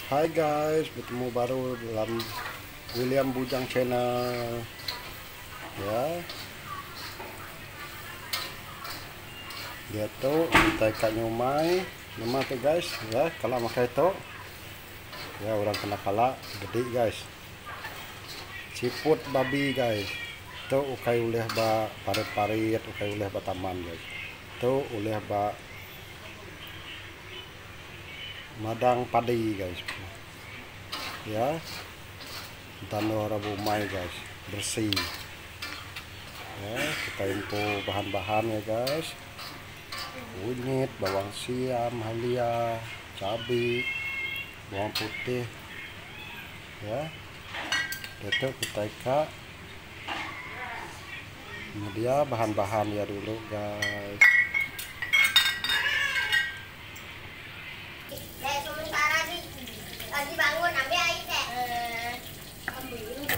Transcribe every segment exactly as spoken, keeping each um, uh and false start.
Hai guys, bertemu baru dalam William Bujang Channel. Ya, dia tuh kita ikat nyumai, nama tuh guys. Ya, kalau makai itu, ya orang kena kalak gede guys. Siput babi guys. Tuh ukai uleh ba parit-parit, ukai uleh ba taman guys. Tuh uleh ba madang padi guys. Ya, tanah rabu mai guys, bersih. Ya, kita info bahan-bahan ya guys. Kunyit, bawang siam, halia, cabai, bawang putih. Ya, itu kita ikat. Ini dia bahan-bahan ya dulu guys. Lagi bangun ambil air teh. Ambil dulu.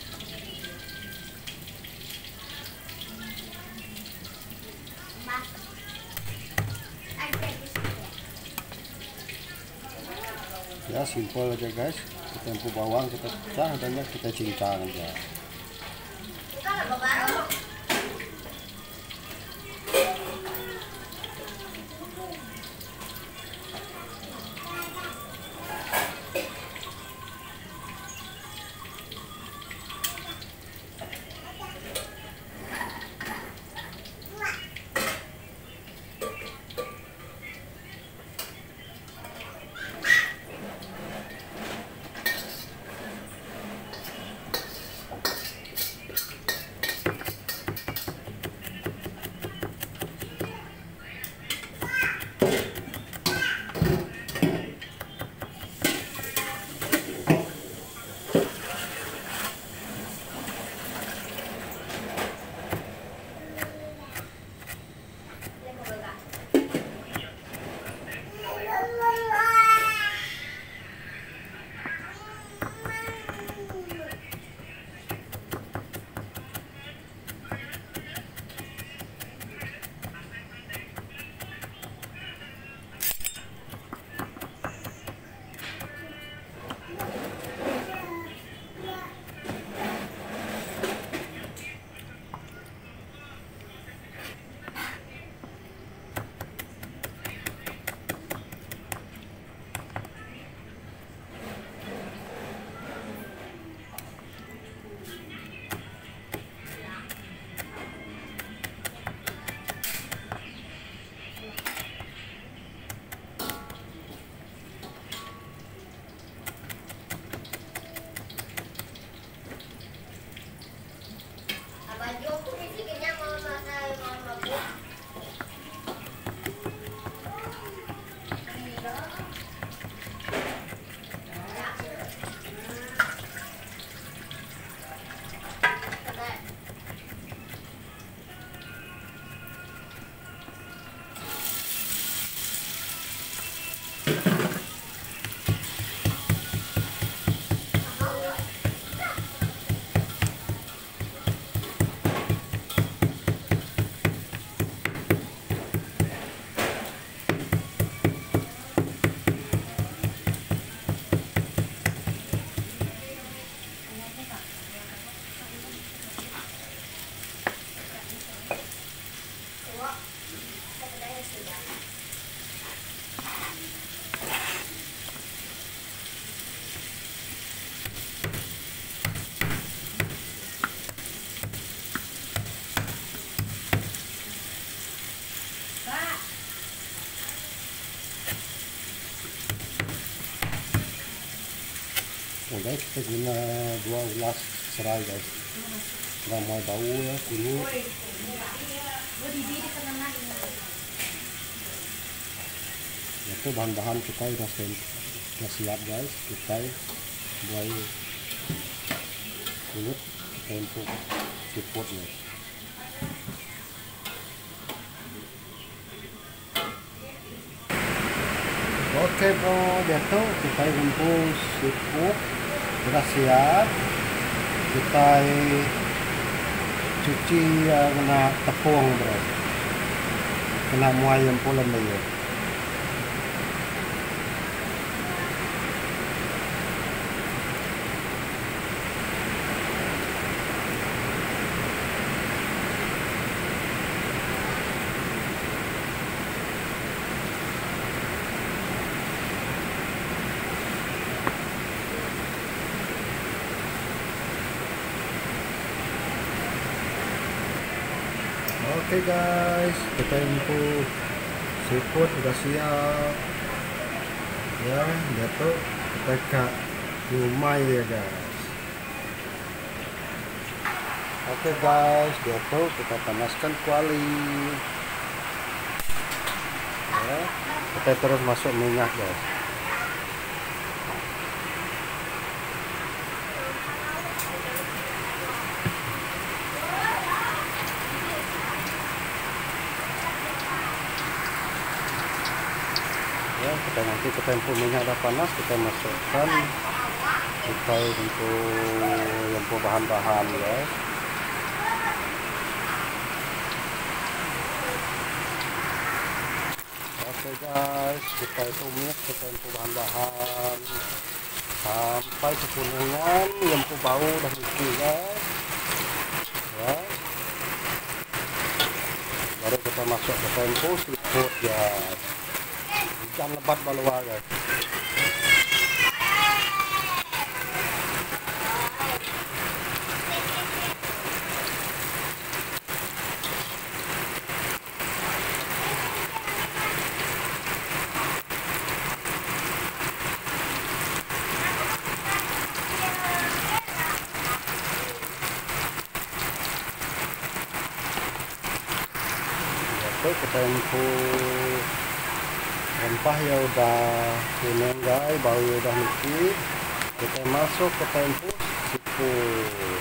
Mas. Ya, simpel aja guys. Kita info bawang, kita pecah dan kita cincang aja. Kalau baru Oh guys, kita guna dua ulas serai guys. Ramai bau ya, kunyit. Itu bahan-bahan kita sudah sudah siap guys. Kita buat kunyit, kita info siput ya. Oke bro, jatuh kita info siput sudah siap. Kita cuci uh, kena tepung bro, kena muai yang pulen ya. Oke guys, kita info seafood udah siap ya. Dia tuh kita kat nyumai ya guys. Oke guys, dia tuh kita panaskan kuali ya. Kita terus masuk minyak guys. Ya, kita nanti kita tempur minyak dah panas, kita masukkan kita untuk tempur bahan-bahan guys. Oke guys, kita tumis, kita tempur bahan-bahan sampai kekuningan, tempur bau dah mesti guys. Ya. Baru kita masuk ke tempur seafood guys. Ikan lebat balua guys. Oke, kita infus rempah ya udah kuning guys, bau udah sedikit. Kita masuk ke infus seafood.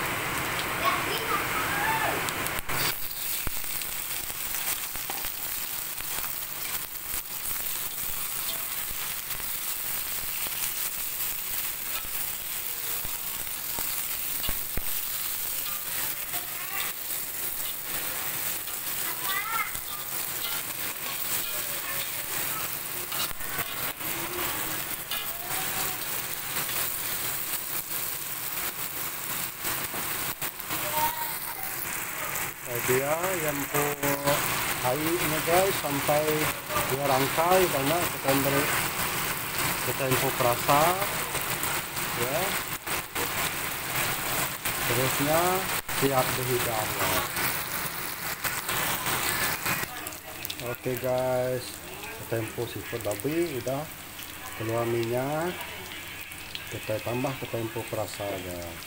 Dia yang untuk airnya guys sampai dia rangkai banyak, kita beri kita infus perasa ya. Terusnya siap dihidang guys. Oke guys, kita infus seafood babi udah keluar minyak, kita tambah kita infus perasa guys.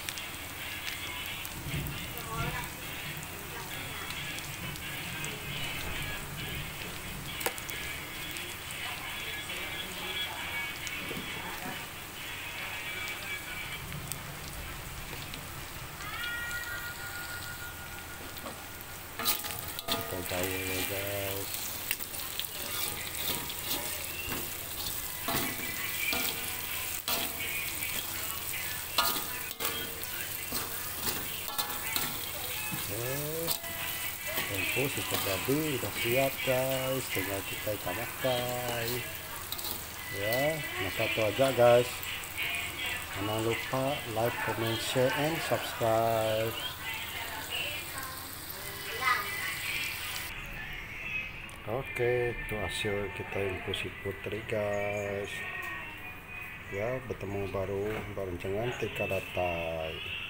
Tahu ya guys. Tempur sudah jadi, sudah siap guys, tinggal kita ikan makan ya. Nah satu aja guys, jangan lupa like, comment, share, and subscribe. Oke, itu hasil kita infus putri guys ya. Bertemu baru baru jangan tika datai.